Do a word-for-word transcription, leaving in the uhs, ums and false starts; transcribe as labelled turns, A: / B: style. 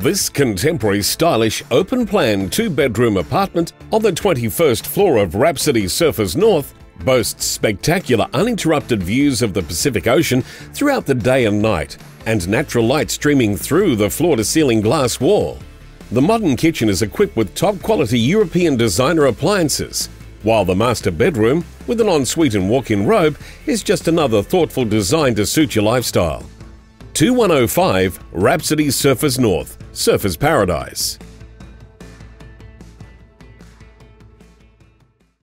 A: This contemporary, stylish, open-plan two-bedroom apartment on the twenty-first floor of Rhapsody Surfers North boasts spectacular uninterrupted views of the Pacific Ocean throughout the day and night, and natural light streaming through the floor-to-ceiling glass wall. The modern kitchen is equipped with top-quality European designer appliances, while the master bedroom, with an ensuite and walk-in robe, is just another thoughtful design to suit your lifestyle. two one oh five Rhapsody Surfers North, Surfers Paradise.